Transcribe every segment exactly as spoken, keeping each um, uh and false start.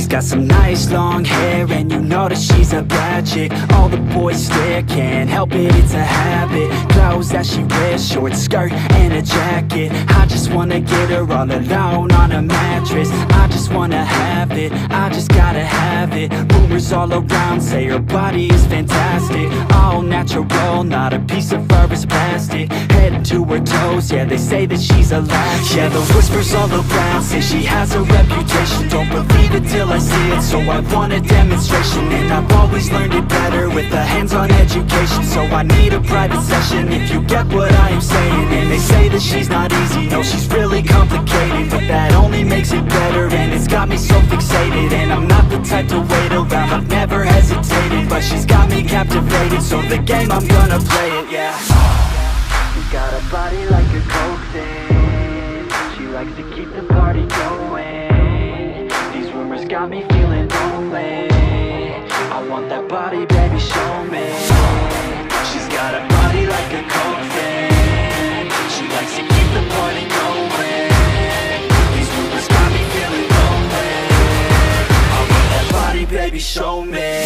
She's got some nice long hair, and you know that she's a bad chick. All the boys stare, can't help it, it's a habit. Clothes that she wears, short skirt and a jacket. I just wanna get her all alone on a mattress. I just wanna have it, I just gotta have it. Rumors all around say her body is fantastic. All natural, not a piece of fur is plastic. Head to her toes, yeah, they say that she's a latch. Yeah, the whispers all around say she has a reputation. Don't believe it till I see it, so I want a demonstration. And I've always learned it better with a hands-on education. So I need a private session if you get what I am saying. And they say that she's not easy, no, she's really complicated, but that only makes it better, and it's got me so fixated. And I'm not the type to wait around, I've never hesitated, but she's got me captivated, so the game, I'm gonna play it, yeah. She's got a body like a coke thing, she likes to keep the party going. These rumors got me feeling lonely, I want that body, baby, show me. She's got a body like a coke thing, she likes to keep the party going. These rumors got me feeling lonely, I want that body, baby, show me.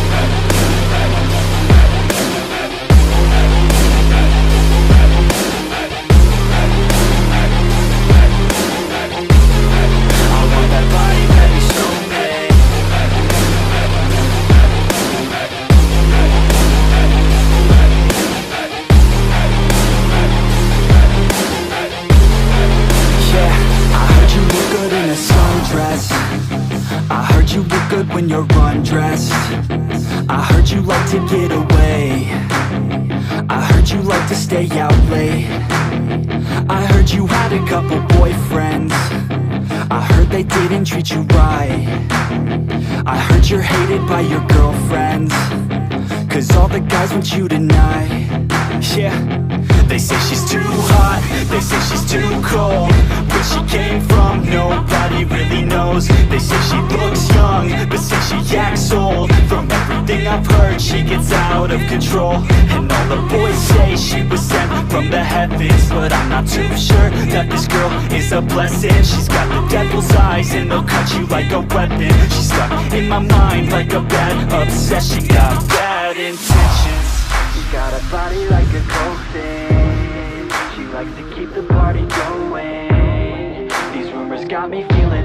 I heard you look good when you're undressed. I heard you like to get away. I heard you like to stay out late. I heard you had a couple boyfriends. I heard they didn't treat you right. I heard you're hated by your girlfriends, cause all the guys want you tonight. Yeah, they say she's too hot, they say she's too cold. Where she came from, nobody really knows. They say she looks young, but say she acts old. From everything I've heard, she gets out of control. And all the boys say she was sent from the heavens, but I'm not too sure that this girl is a blessing. She's got the devil's eyes and they'll cut you like a weapon. She's stuck in my mind like a bad obsession. Got bad intentions. She's got a body like a coke thing, she likes to keep the party going. These rumors got me feeling